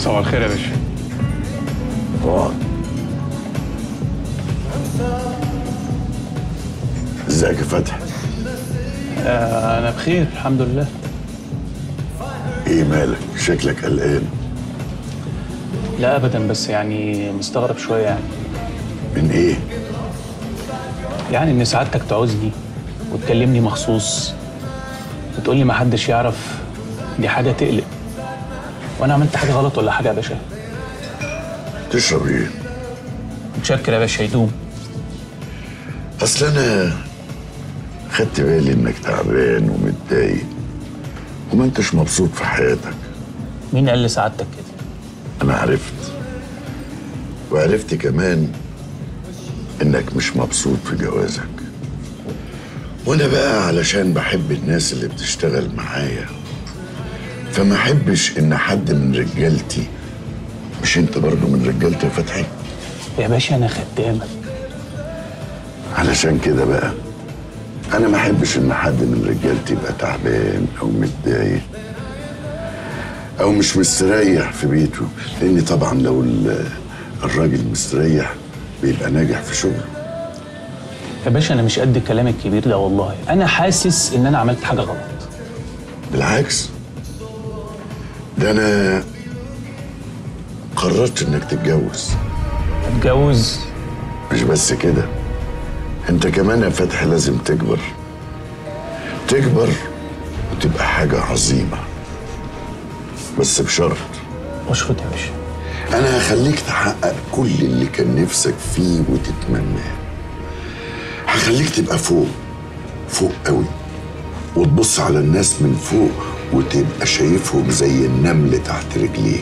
صباح الخير يا باشا. اقعد. ازيك يا فتحي؟ انا بخير الحمد لله. ايه مالك؟ شكلك قلقان. لا ابدا، بس يعني مستغرب شويه يعني. من ايه؟ يعني ان سعادتك تعوزني وتكلمني مخصوص وتقول لي ما حدش يعرف، دي حاجه تقلق. وانا عملت حاجه غلط ولا حاجه يا باشا؟ تشرب ايه؟ متشكر يا باشا، يدوم. اصل انا خدت بالي انك تعبان ومتضايق وما انتش مبسوط في حياتك. مين قال لسعادتك كده؟ انا عرفت، وعرفت كمان انك مش مبسوط في جوازك. وانا بقى علشان بحب الناس اللي بتشتغل معايا، فما احبش ان حد من رجالتي، مش انت برضو من رجالتي يا فتحي؟ يا باشا انا خدامك. علشان كده بقى انا ما احبش ان حد من رجالتي يبقى تعبان او متضايق او مش مستريح في بيته، لان طبعا لو الراجل مستريح بيبقى ناجح في شغله. يا باشا انا مش قد الكلام الكبير ده والله، انا حاسس ان انا عملت حاجه غلط. بالعكس، ده انا قررت انك تتجوز. اتجوز؟ مش بس كده، انت كمان يا فتحي لازم تكبر وتبقى حاجة عظيمة، بس بشرط. اشرط يا باشا. انا هخليك تحقق كل اللي كان نفسك فيه وتتمناه. هخليك تبقى فوق قوي، وتبص على الناس من فوق وتبقى شايفهم زي النمل تحت رجليك.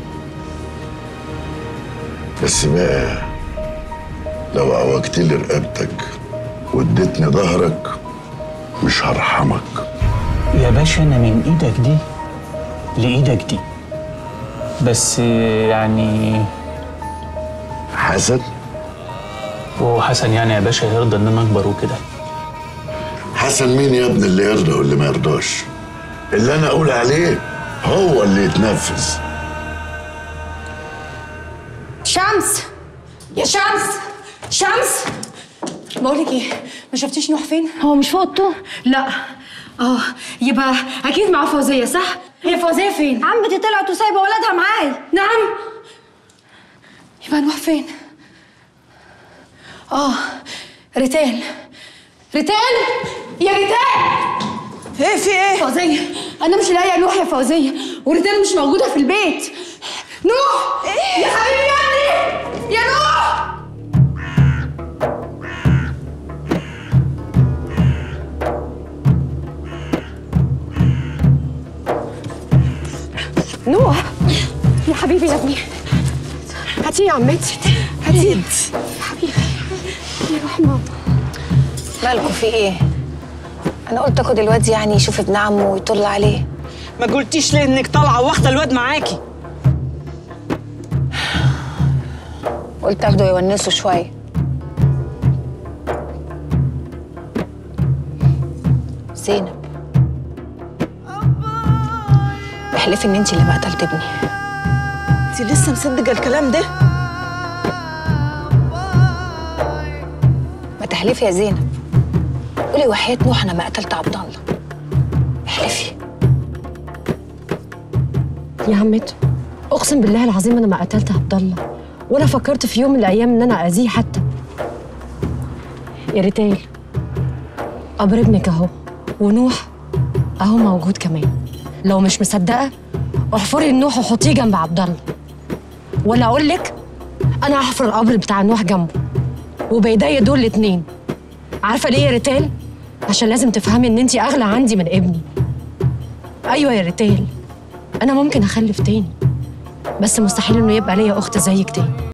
بس بقى لو عوجت لي رقبتك واديتني ظهرك مش هرحمك. يا باشا انا من ايدك دي لايدك دي، بس يعني حسن؟ وهو حسن يعني يا باشا يرضى ان انا اكبر وكده؟ حسن مين يا ابني اللي يرضى واللي ما يرضاش؟ اللي انا اقول عليه هو اللي يتنفذ. شمس يا شمس بقولك ايه، ما شفتيش نوح فين؟ هو مش في اوضته؟ لا. يبقى اكيد مع فوزيه، صح؟ هي فوزيه فين؟ عمتي طلعت وسايبه ولادها معايا. نعم. يبقى نوح فين؟ ريتال يا ريتال. ايه في ايه؟ فوزيه، انا مش لاقيه نوح يا فوزيه، وريتال مش موجوده في البيت. نوح ايه يا حبيبي يا ابني يا نوح. نوح يا حبيبي يا ابني، هاتيه يا عمتي، هاتيه يا حبيبي يا روح ماما. مالكوا في ايه؟ انا قلت اخد الواد يعني يشوف ابن عمه ويطل عليه. ما قلتيش ليه انك طالعه واخده الواد معاكي؟ قلت اخده يونسه شويه. زينب، احلفي ان انت اللي ما قتلت ابني. انت لسه مصدقه الكلام ده؟ ما تحلفي يا زينب، قولي وحياة نوح انا ما قتلت عبد الله. احلفي. يا عمته اقسم بالله العظيم انا ما قتلت عبد الله، ولا فكرت في يوم من الايام ان انا اذيه حتى. يا ريتال، قبر ابنك اهو، ونوح اهو موجود كمان. لو مش مصدقه احفري النوح وحطيه جنب عبد الله، ولا اقول لك انا هحفر القبر بتاع نوح جنبه وبايديا دول الاتنين. عارفه ليه يا ريتال؟ عشان لازم تفهمي ان انتي اغلى عندي من ابني. ايوه يا ريتال، انا ممكن اخلف تاني، بس مستحيل انه يبقى ليا اخت زيك تاني.